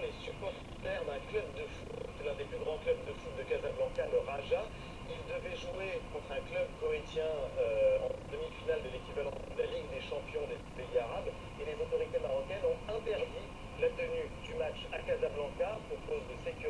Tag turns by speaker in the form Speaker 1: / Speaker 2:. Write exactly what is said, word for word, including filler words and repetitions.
Speaker 1: les supporters d'un club de foot, l'un des plus grands clubs de foot de Casablanca, le Raja. Ils devaient jouer contre un club koweïtien euh, en demi-finale de l'équivalent de la Ligue des champions des pays arabes. Et les autorités marocaines ont interdit la tenue du match à Casablanca pour cause de sécurité.